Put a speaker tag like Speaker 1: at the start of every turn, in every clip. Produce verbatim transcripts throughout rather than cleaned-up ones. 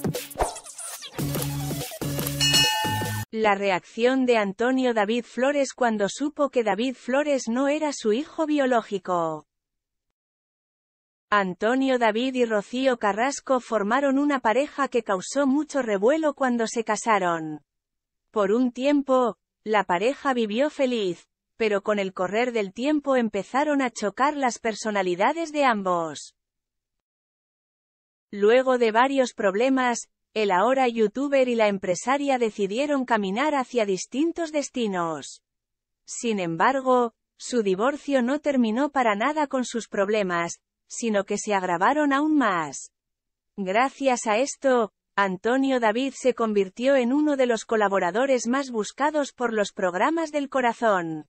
Speaker 1: La reacción de Antonio David Flores cuando supo que David Flores no era su hijo biológico. Antonio David y Rocío Carrasco formaron una pareja que causó mucho revuelo cuando se casaron. Por un tiempo, la pareja vivió feliz, pero con el correr del tiempo empezaron a chocar las personalidades de ambos. Luego de varios problemas, el ahora youtuber y la empresaria decidieron caminar hacia distintos destinos. Sin embargo, su divorcio no terminó para nada con sus problemas, sino que se agravaron aún más. Gracias a esto, Antonio David se convirtió en uno de los colaboradores más buscados por los programas del corazón.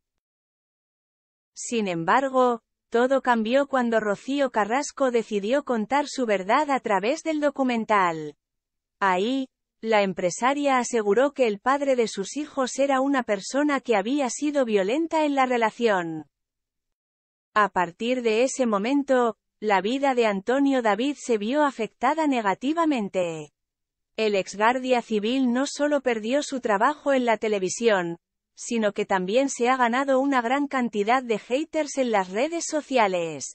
Speaker 1: Sin embargo, todo cambió cuando Rocío Carrasco decidió contar su verdad a través del documental. Ahí, la empresaria aseguró que el padre de sus hijos era una persona que había sido violenta en la relación. A partir de ese momento, la vida de Antonio David se vio afectada negativamente. El exguardia civil no solo perdió su trabajo en la televisión, sino que también se ha ganado una gran cantidad de haters en las redes sociales.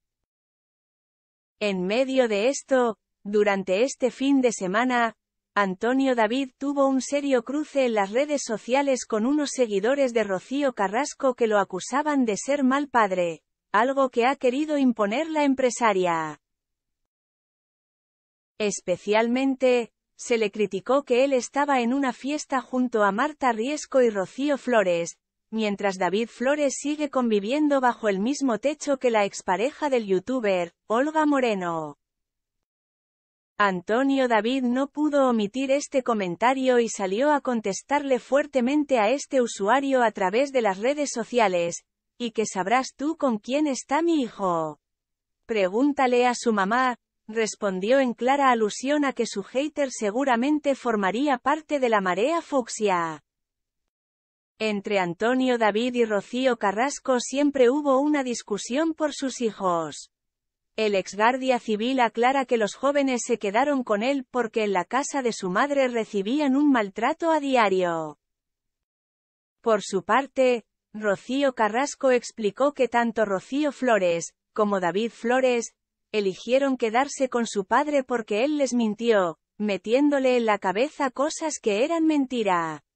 Speaker 1: En medio de esto, durante este fin de semana, Antonio David tuvo un serio cruce en las redes sociales con unos seguidores de Rocío Carrasco que lo acusaban de ser mal padre, algo que ha querido imponer la empresaria. Especialmente, se le criticó que él estaba en una fiesta junto a Marta Riesco y Rocío Flores, mientras David Flores sigue conviviendo bajo el mismo techo que la expareja del youtuber, Olga Moreno. Antonio David no pudo omitir este comentario y salió a contestarle fuertemente a este usuario a través de las redes sociales: ¿y qué sabrás tú con quién está mi hijo? Pregúntale a su mamá, respondió en clara alusión a que su hater seguramente formaría parte de la marea fucsia. Entre Antonio David y Rocío Carrasco siempre hubo una discusión por sus hijos. El exguardia civil aclara que los jóvenes se quedaron con él porque en la casa de su madre recibían un maltrato a diario. Por su parte, Rocío Carrasco explicó que tanto Rocío Flores, como David Flores, eligieron quedarse con su padre porque él les mintió, metiéndole en la cabeza cosas que eran mentira.